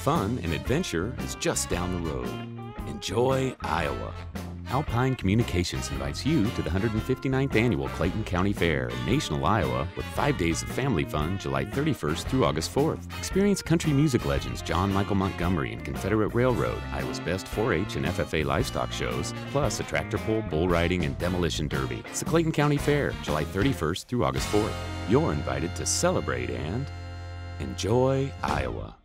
fun and adventure is just down the road. Enjoy Iowa. Alpine Communications invites you to the 159th Annual Clayton County Fair in National, Iowa, with 5 days of family fun July 31st through August 4th. Experience country music legends John Michael Montgomery and Confederate Railroad, Iowa's best 4-H and FFA livestock shows, plus a tractor pull, bull riding, and demolition derby. It's the Clayton County Fair, July 31st through August 4th. You're invited to celebrate and enjoy Iowa.